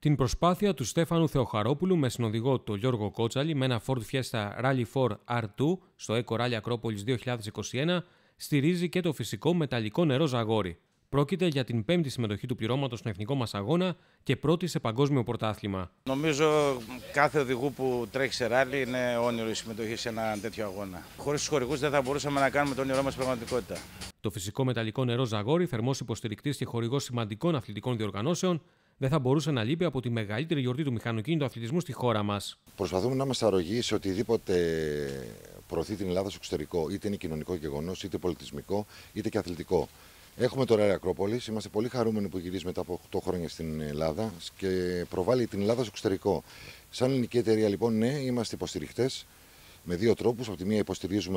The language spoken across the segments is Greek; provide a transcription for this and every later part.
Την προσπάθεια του Στέφανου Θεοχαρόπουλου με συνοδηγό τον Γιώργο Κότσαλη με ένα Ford Fiesta Rally4 R2 στο Eco Rally Ακρόπολης 2021 στηρίζει και το φυσικό μεταλλικό νερό Ζαγόρι. Πρόκειται για την 5η συμμετοχή του πληρώματος στον εθνικό μας αγώνα και πρώτη σε παγκόσμιο πρωτάθλημα. Νομίζω κάθε οδηγού που τρέχει σε ράλι είναι όνειρο η συμμετοχή σε ένα τέτοιο αγώνα. Χωρίς τους χορηγούς δεν θα μπορούσαμε να κάνουμε το όνειρό μας πραγματικότητα. Το φυσικό μεταλλικό νερό Ζαγόρι, θερμός υποστηρικτής και χορηγός σημαντικών αθλητικών διοργανώσεων, δεν θα μπορούσε να λείπει από τη μεγαλύτερη γιορτή του μηχανοκίνητου αθλητισμού στη χώρα μας. Προσπαθούμε να είμαστε αρρωγοί σε οτιδήποτε προωθεί την Ελλάδα στο εξωτερικό, είτε είναι κοινωνικό γεγονός, είτε πολιτισμικό, είτε και αθλητικό. Έχουμε το Rally Ακρόπολης, είμαστε πολύ χαρούμενοι που γυρίζει μετά από 8 χρόνια στην Ελλάδα και προβάλλει την Ελλάδα στο εξωτερικό. Σαν ελληνική εταιρεία, λοιπόν, ναι, είμαστε υποστηριχτές με δύο τρόπους. Από τη μία υποστηρίζουμε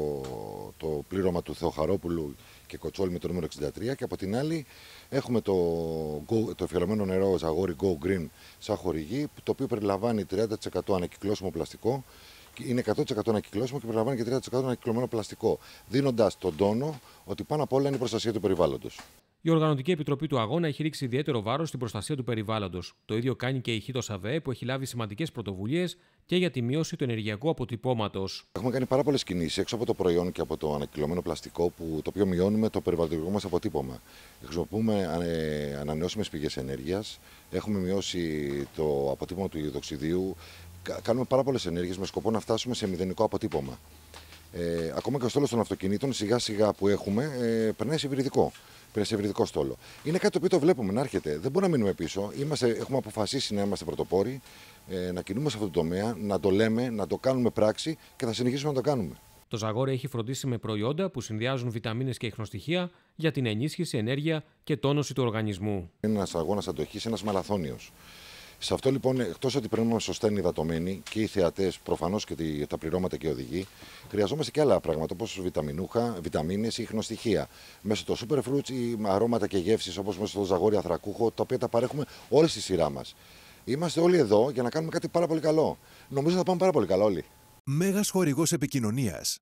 το πλήρωμα του Θεοχαρόπουλου και Κοτσόλη με το νούμερο 63 και από την άλλη έχουμε το αφιερωμένο νερό Ζαγόρι Go Green σαν χορηγή, το οποίο περιλαμβάνει 30% ανακυκλώσιμο πλαστικό, είναι 100% ανακυκλώσιμο και περιλαμβάνει και 30% ανακυκλωμένο πλαστικό, δίνοντας τον τόνο ότι πάνω απ' όλα είναι η προστασία του περιβάλλοντος. Η Οργανωτική Επιτροπή του Αγώνα έχει ρίξει ιδιαίτερο βάρος στην προστασία του περιβάλλοντος. Το ίδιο κάνει και η Χήτος ΑΒΕ, που έχει λάβει σημαντικές πρωτοβουλίες και για τη μείωση του ενεργειακού αποτυπώματος. Έχουμε κάνει πάρα πολλές κινήσεις έξω από το προϊόν και από το ανακυκλωμένο πλαστικό, το οποίο μειώνουμε το περιβαλλοντικό μας αποτύπωμα. Χρησιμοποιούμε ανανεώσιμες πηγές ενέργειας, έχουμε μειώσει το αποτύπωμα του ιοδοξιδίου. Κάνουμε πάρα πολλές ενέργειες με σκοπό να φτάσουμε σε μηδενικό αποτύπωμα. Ακόμα και ο στόλος των αυτοκινήτων, σιγά σιγά που έχουμε, περνάει σε υβριδικό στόλο. Είναι κάτι το οποίο το βλέπουμε να έρχεται. Δεν μπορούμε να μείνουμε πίσω. Έχουμε αποφασίσει να είμαστε πρωτοπόροι, να κινούμε σε αυτό το τομέα, να το λέμε, να το κάνουμε πράξη και θα συνεχίσουμε να το κάνουμε. Το Ζαγόρι έχει φροντίσει με προϊόντα που συνδυάζουν βιταμίνες και ιχνοστοιχεία για την ενίσχυση, ενέργεια και τόνωση του οργανισμού. Είναι ένας αγώνας αντοχής, ένας μαραθώνιος. Σε αυτό, λοιπόν, εκτός ότι πρέπει να είμαστε σωστά ενυδατωμένοι και οι θεατές, προφανώς και τα πληρώματα και οι οδηγοί, χρειαζόμαστε και άλλα πράγματα όπως βιταμίνες ή ιχνοστοιχεία. Μέσω το superfruits ή αρώματα και γεύσεις όπως μέσω το Ζαγόρι Ανθρακούχο, τα οποία τα παρέχουμε όλη στη σειρά μας. Είμαστε όλοι εδώ για να κάνουμε κάτι πάρα πολύ καλό. Νομίζω θα πάμε πάρα πολύ καλά όλοι. Μέγας χορηγός επικοινωνίας.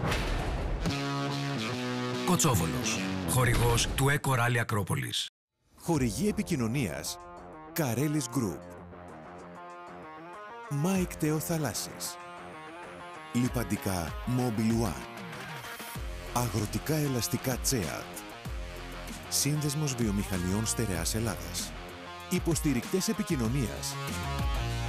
Κοτσόβολος, χορηγός του Eco Rally Ακρόπολης. Χορηγή επικοινωνίας Καρέλης Group. Μάικ Τέο Θαλάσσης. Λιπαντικά Mobile One. Αγροτικά ελαστικά Τσέατ. Σύνδεσμος Βιομηχανιών Στερεάς Ελλάδας. Υποστηρικτές επικοινωνίας